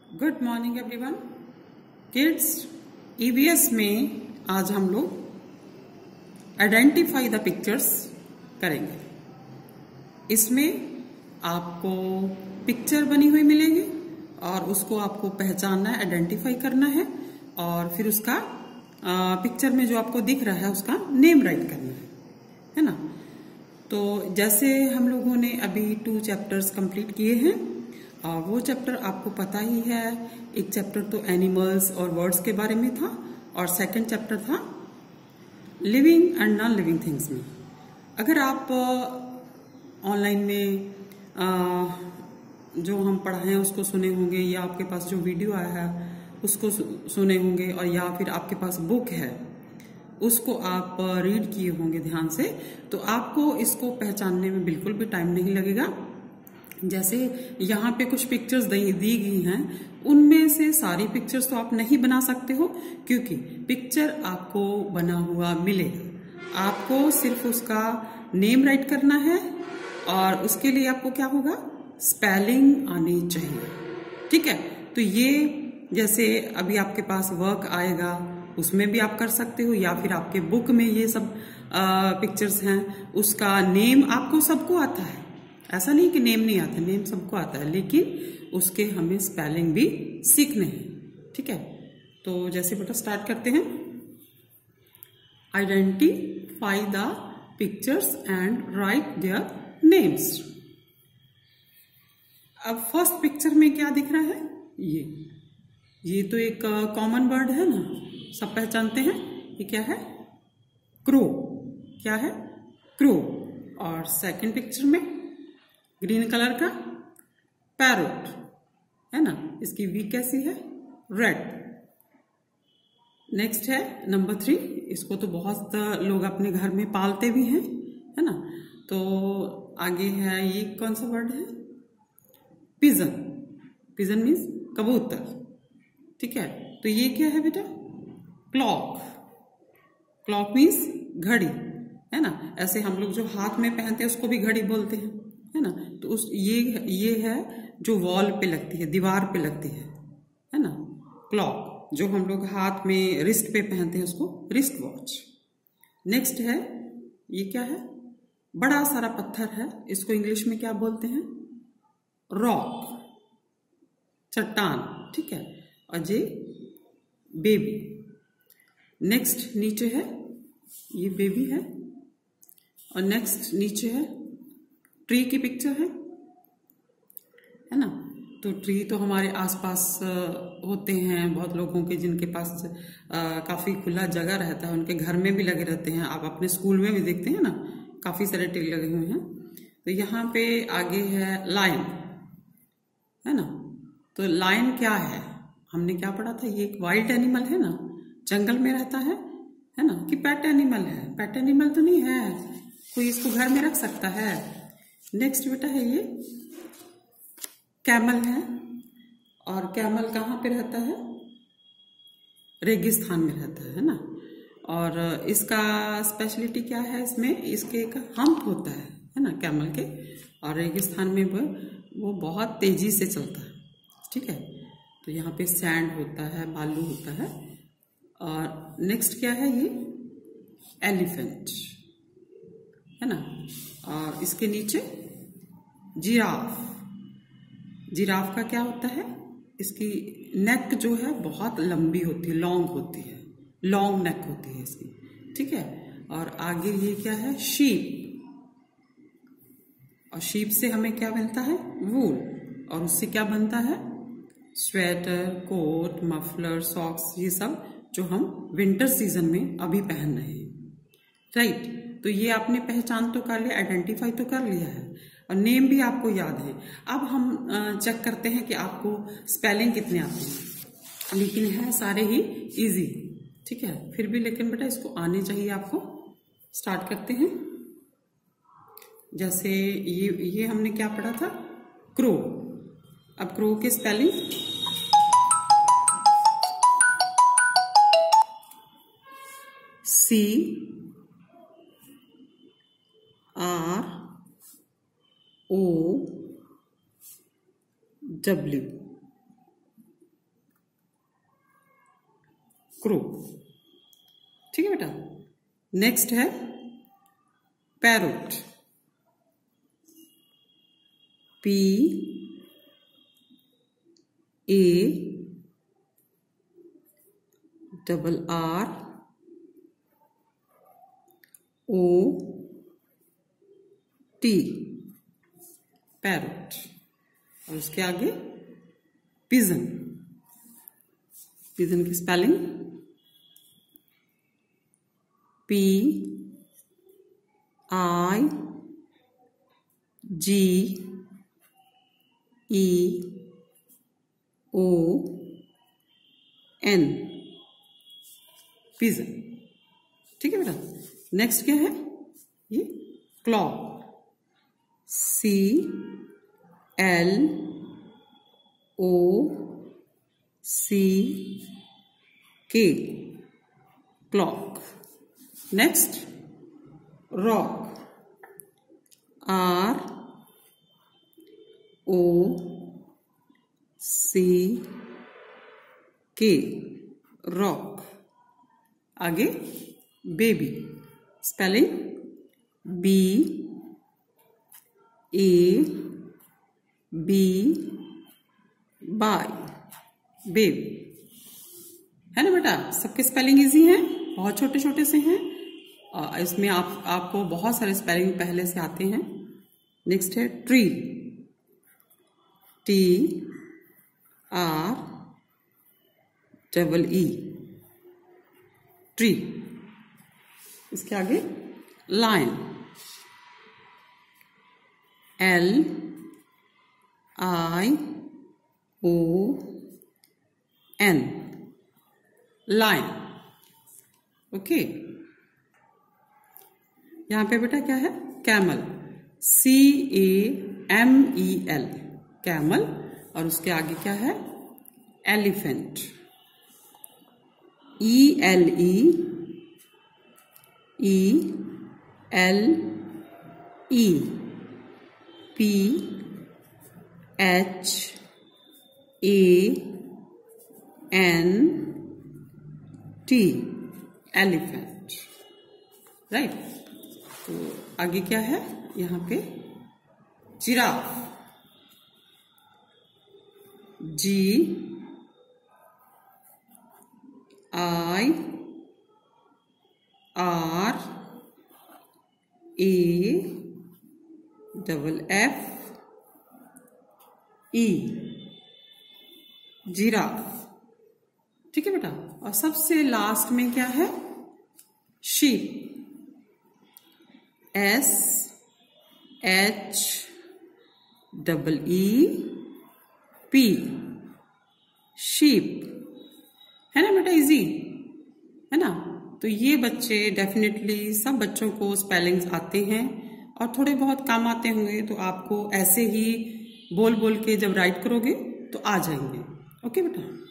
Good morning everyone. Kids, EVS में आज हम लोग आइडेंटिफाई द पिक्चर्स करेंगे। इसमें आपको पिक्चर बनी हुई मिलेगी और उसको आपको पहचानना है, आइडेंटिफाई करना है और फिर उसका पिक्चर में जो आपको दिख रहा है उसका नेम राइट करना है ना। तो जैसे हम लोगों ने अभी 2 चैप्टर्स कंप्लीट किए हैं और वो चैप्टर आपको पता ही है। एक चैप्टर तो एनिमल्स और वर्ड्स के बारे में था और सेकंड चैप्टर था living and non living things में। अगर आप ऑनलाइन में जो हम पढ़ाए हैं उसको सुने होंगे या आपके पास जो वीडियो आया है उसको सुने होंगे और या फिर आपके पास बुक है उसको आप रीड किए होंगे ध्यान से, तो आपको इसको पहचानने में बिल्कुल भी टाइम नहीं लगेगा। जैसे यहाँ पे कुछ पिक्चर्स दी गई हैं, उनमें से सारी पिक्चर्स तो आप नहीं बना सकते हो क्योंकि पिक्चर आपको बना हुआ मिलेगा। आपको सिर्फ उसका नेम राइट करना है और उसके लिए आपको क्या होगा, स्पेलिंग आनी चाहिए। ठीक है, तो ये जैसे अभी आपके पास वर्क आएगा उसमें भी आप कर सकते हो या फिर आपके बुक में ये सब पिक्चर्स हैं, उसका नेम आपको सबको आता है। ऐसा नहीं कि नेम नहीं आता, नेम सबको आता है, लेकिन उसके हमें स्पेलिंग भी सीखने हैं। ठीक है, तो जैसे बेटा स्टार्ट करते हैं। Identify the pictures and write their names. अब फर्स्ट पिक्चर में क्या दिख रहा है, ये तो एक कॉमन वर्ड है ना, सब पहचानते हैं। ये क्या है, क्रो। क्या है, क्रो। और सेकंड पिक्चर में ग्रीन कलर का पैरोट है ना, इसकी वी कैसी है, रेड। नेक्स्ट है नंबर 3, इसको तो बहुत लोग अपने घर में पालते भी हैं, है ना। तो आगे है, ये कौन सा वर्ड है, पिजन। पिजन मीन्स कबूतर। ठीक है, तो ये क्या है बेटा, क्लॉक। क्लॉक मीन्स घड़ी, है ना। ऐसे हम लोग जो हाथ में पहनते हैं उसको भी घड़ी बोलते हैं, है ना। तो उस ये है जो वॉल पे लगती है, दीवार पे लगती है ना, क्लॉक। जो हम लोग हाथ में रिस्ट पे पहनते हैं उसको रिस्ट वॉच। नेक्स्ट है, ये क्या है, बड़ा सारा पत्थर है, इसको इंग्लिश में क्या बोलते हैं, रॉक, चट्टान। ठीक है, और ये बेबी। नेक्स्ट नीचे है, ये बेबी है और नेक्स्ट नीचे है ट्री की पिक्चर है ना। तो ट्री तो हमारे आसपास होते हैं, बहुत लोगों के जिनके पास काफी खुला जगह रहता है उनके घर में भी लगे रहते हैं। आप अपने स्कूल में भी देखते हैं ना, काफी सारे ट्री लगे हुए हैं। तो यहाँ पे आगे है लायन, है ना। तो लायन क्या है, हमने क्या पढ़ा था, ये एक वाइल्ड एनिमल है ना, जंगल में रहता है ना, कि पेट एनिमल है। पेट एनिमल तो नहीं है, कोई इसको घर में रख सकता है। नेक्स्ट बेटा है, ये कैमल है और कैमल कहाँ पे रहता है, रेगिस्तान में रहता है ना। और इसका स्पेशलिटी क्या है, इसमें इसके एक हम्प होता है ना कैमल के, और रेगिस्तान में वो बहुत तेजी से चलता है। ठीक है, तो यहाँ पे सैंड होता है, बालू होता है। और नेक्स्ट क्या है, ये एलिफेंट है ना। और इसके नीचे जिराफ। जिराफ का क्या होता है, इसकी नेक जो है बहुत लंबी होती है, लॉन्ग होती है, लॉन्ग नेक होती है इसकी। ठीक है, और आगे ये क्या है, शीप। और शीप से हमें क्या मिलता है, वूल, और उससे क्या बनता है, स्वेटर, कोट, मफलर, सॉक्स, ये सब जो हम विंटर सीजन में अभी पहन रहे हैं। राइट, तो ये आपने पहचान तो कर लिया, आइडेंटिफाई तो कर लिया है और नेम भी आपको याद है। अब हम चेक करते हैं कि आपको स्पेलिंग कितने आते हैं, लेकिन है सारे ही इजी। ठीक है, फिर भी लेकिन बेटा इसको आने चाहिए आपको। स्टार्ट करते हैं। जैसे ये हमने क्या पढ़ा था, क्रो। अब क्रो के स्पेलिंग, CRO W, क्रो। ठीक है बेटा। नेक्स्ट है पैरोट, PARROT, पैरोट। और उसके आगे पिजन। पिजन की स्पेलिंग PIGEON, पिजन। ठीक है बेटा। नेक्स्ट क्या है, ये claw, CLOCK, clock. Next rock, ROCK, rock. आगे बेबी, स्पेलिंग BABY, बेबी। है ना बेटा, सबके स्पेलिंग इजी हैं, बहुत छोटे छोटे से हैं। इसमें आपको बहुत सारे स्पेलिंग पहले से आते हैं। नेक्स्ट है ट्री, TREE, ट्री। इसके आगे लायन, LION, लायन। ओके। यहां पे बेटा क्या है, कैमल, CAMEL, कैमल। और उसके आगे क्या है, एलिफेंट, ELEPHANT, एलिफेंट। राइट। तो आगे क्या है, यहाँ पे जिराफ, GIRAFFE, जिराफ। ठीक है बेटा। और सबसे लास्ट में क्या है, शीप, SHEEP, शीप। है ना बेटा, इजी है ना। तो ये बच्चे डेफिनेटली, सब बच्चों को स्पेलिंग्स आते हैं और थोड़े बहुत काम आते होंगे, तो आपको ऐसे ही बोल बोल के जब राइट करोगे तो आ जाएंगे। ओके बेटा।